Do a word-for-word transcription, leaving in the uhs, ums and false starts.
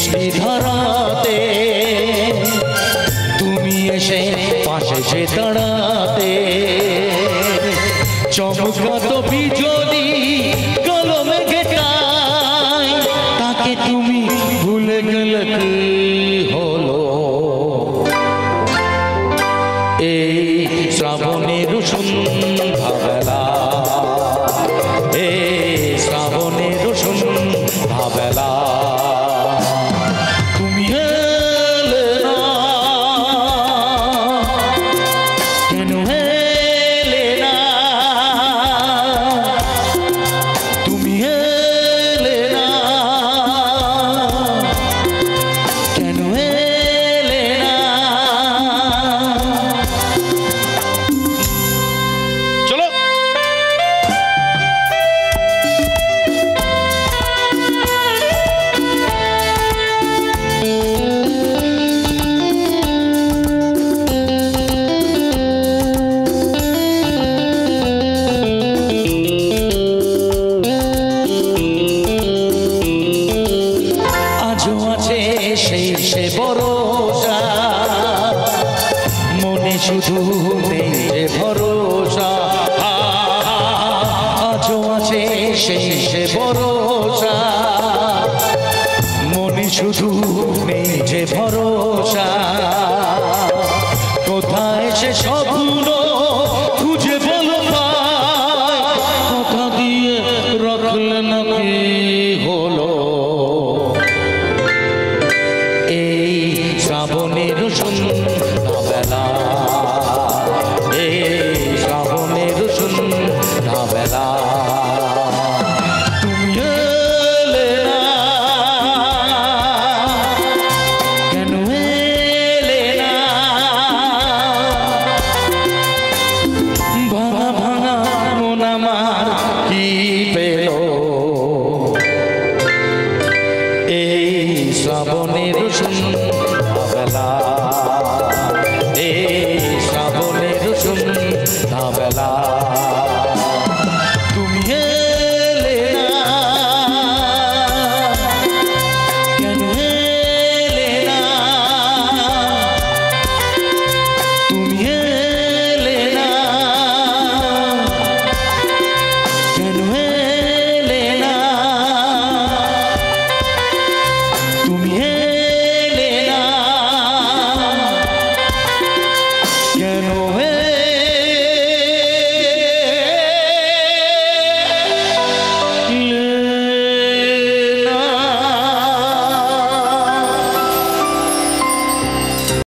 সৃষ্টি ধরাতে তুমি এসে পাশে সে দাঁড়াতে চমকাত বিজলি কলমে গেটায় তাকে তুমি ভুলে গেলে কি হলো এই শ্রাবণের সন্ধ্যা বেলা এই শ্রাবণের সন্ধ্যা বেলা তুমি এলে না কেন এলে না তুমি এলে না কেন এলে না চলো সেই সে ভরসা মনে শুধু নেই যে ভরসা আজও আছে সেই সে ভরসা মনে শুধু নেই যে ভরসা কোথায় সে স্বপ্ন খুঁজে বলো কথা দিয়ে রাখলে নাকি হলো এই শ্রাবণের সন্ধ্যা বেলা এই শ্রাবণের সন্ধ্যা বেলা তুমি এলে না কেন এলে না ভাঙা ভাঙা মন আমার কি পেল এই শ্রাবণের সন্ধ্যা